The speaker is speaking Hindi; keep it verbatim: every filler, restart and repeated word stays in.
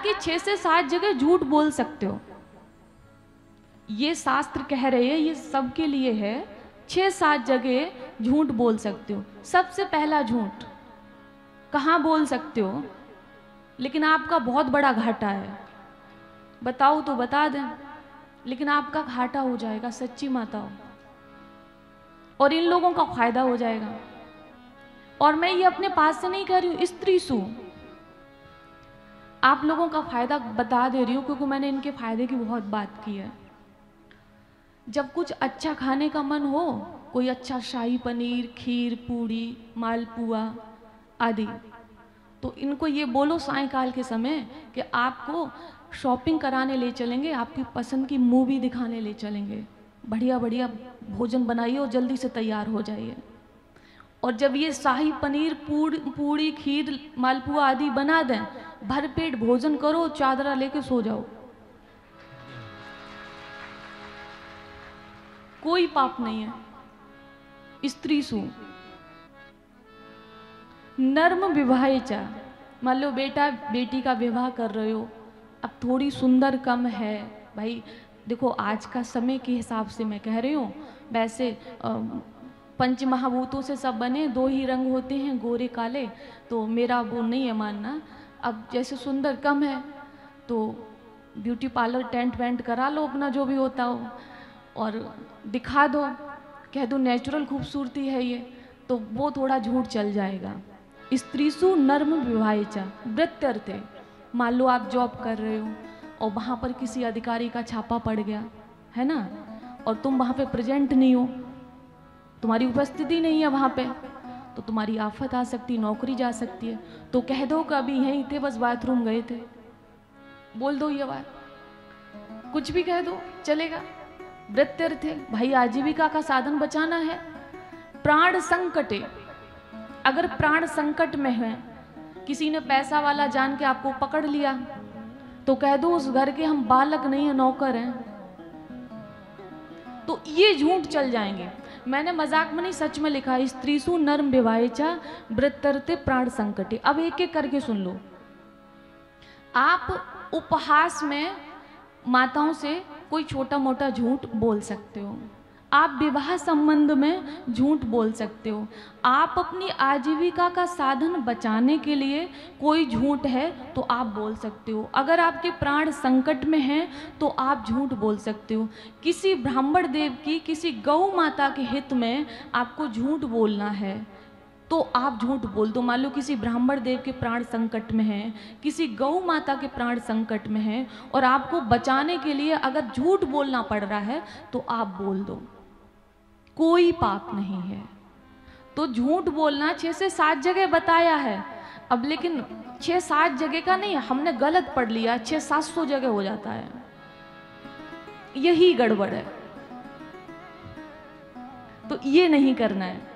के छह से सात जगह झूठ बोल सकते हो। ये शास्त्र कह रहे हैं, ये सबके लिए है, छह सात जगह झूठ बोल सकते हो। सबसे पहला झूठ कहाँ बोल सकते हो, लेकिन आपका बहुत बड़ा घाटा है, बताओ तो बता दें, लेकिन आपका घाटा हो जाएगा, सच्ची माता हो, और इन लोगों का फायदा हो जाएगा। और मैं ये अपने पास से नहीं कह रही हूँ, स्त्री सु आप लोगों का फायदा बता दे रही हूँ, क्योंकि मैंने इनके फायदे की बहुत बात की है। जब कुछ अच्छा खाने का मन हो, कोई अच्छा शाही पनीर, खीर, पूड़ी, मालपुआ आदि, तो इनको ये बोलो सायंकाल के समय कि आपको शॉपिंग कराने ले चलेंगे, आपकी पसंद की मूवी दिखाने ले चलेंगे, बढ़िया बढ़िया भोजन बनाइए और जल्दी से तैयार हो जाइए। और जब ये शाही पनीर, पूड़ पूड़ी, खीर, मालपुआ आदि बना दें, भरपेट भोजन करो, चादरा लेके सो जाओ, कोई पाप नहीं है। स्त्री सु नर्म विवाहिचा, मान लो बेटा बेटी का विवाह कर रहे हो, अब थोड़ी सुंदर कम है, भाई देखो आज का समय के हिसाब से मैं कह रही हूँ, वैसे पंच महाभूतों से सब बने, दो ही रंग होते हैं, गोरे काले, तो मेरा वो नहीं है मानना। अब जैसे सुंदर कम है तो ब्यूटी पार्लर टेंट वेंट करा लो अपना, जो भी होता हो, और दिखा दो, कह दो नेचुरल खूबसूरती है ये, तो वो थोड़ा झूठ चल जाएगा। स्त्रीसु नर्म विवाहिचा वृत्यर्थे, मान लो आप जॉब कर रहे हो और वहाँ पर किसी अधिकारी का छापा पड़ गया है ना, और तुम वहाँ पे प्रेजेंट नहीं हो, तुम्हारी उपस्थिति नहीं है वहाँ पे, तो तुम्हारी आफत आ सकती, नौकरी जा सकती है। तो कह दो कि अभी यहीं थे, बस बाथरूम गए थे, बोल दो ये बात, कुछ भी कह दो चलेगा। वृत्यर्थे, भाई आजीविका का साधन बचाना है। प्राण संकटे, अगर प्राण संकट में है, किसी ने पैसा वाला जान के आपको पकड़ लिया, तो कह दो उस घर के हम बालक नहीं है, नौकर हैं, तो ये झूठ चल जाएंगे। मैंने मजाक में नहीं, सच में लिखा है, स्त्रीसु नर्म विवाहिचा वृत्यर्थे प्राण संकटे। अब एक एक करके सुन लो। आप उपहास में माताओं से कोई छोटा मोटा झूठ बोल सकते हो, आप विवाह संबंध में झूठ बोल सकते हो, आप अपनी आजीविका का साधन बचाने के लिए कोई झूठ है तो आप बोल सकते हो, अगर आपके प्राण संकट में हैं तो आप झूठ बोल सकते हो, किसी ब्राह्मण देव की, किसी गौ माता के हित में आपको झूठ बोलना है तो आप झूठ बोल दो। मान लो किसी ब्राह्मण देव के प्राण संकट में हैं, किसी गौ माता के प्राण संकट में हैं, और आपको बचाने के लिए अगर झूठ बोलना पड़ रहा है तो आप बोल दो, कोई पाप नहीं है। तो झूठ बोलना छह से सात जगह बताया है, अब लेकिन छह सात जगह का नहीं, हमने गलत पढ़ लिया, छह सात सौ जगह हो जाता है, यही गड़बड़ है। तो ये नहीं करना है।